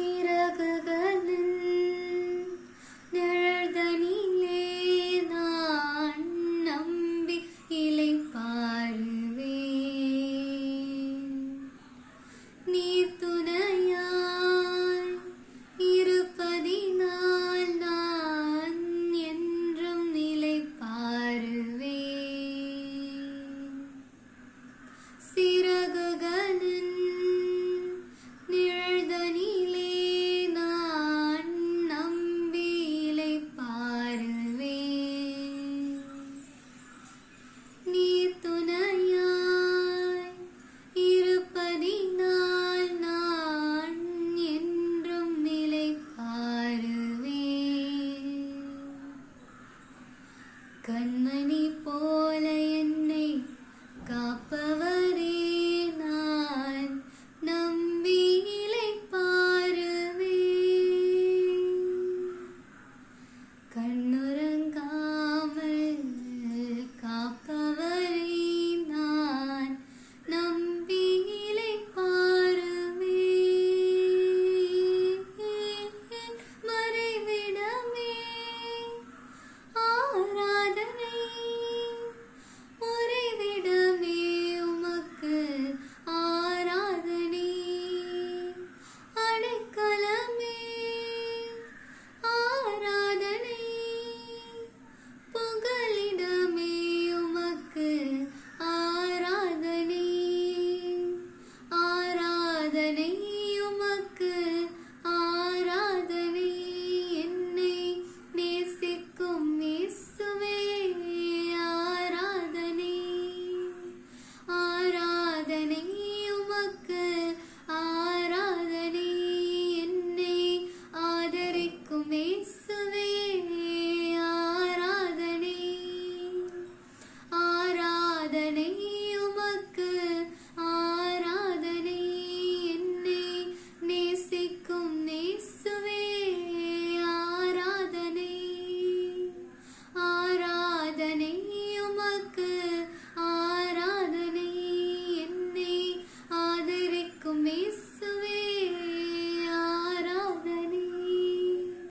சிறகுகளின் நிழல்தனிலே நான் நம்பி இளைப்பாறுவேன். நீ துணையாய் இருப்பதினால் நான் என்றும் இளைப்பாறுவேன். சிறகுகளின் நிழல்தனிலே நான் நம்பி இளைப்பாறுவேன். நீ துணையாய் இருப்பதினால் நான் என்றும் இளைப்பாறுவேன். கண்மணி போல என்னை காப்பவரே நான் நம்பி இளைப்பாறுவேன். கண்ணுறங்காமல் காப்பவரே நான் நம்பி இளைப்பாறுவேன். மறைவிடமே ஆராதனை, உறைவிடமே உமக்கு ஆராதனை. அடைக்கலமே ஆராதனை, புகலிடமே உமக்கு ஆராதனை. ஆராதனை உமக்கு ஆராதனை. என்னை நேசிக்கும் இயேசுவே ஆராதனை. ஆராதனை உமக்கு ஆராதனை. என்னை ஆதரிக்கும் இயேசுவே ஆராதனை. ஆராதனை உமக்கு ஆராதனை. என்னை நேசிக்கும் இயேசுவே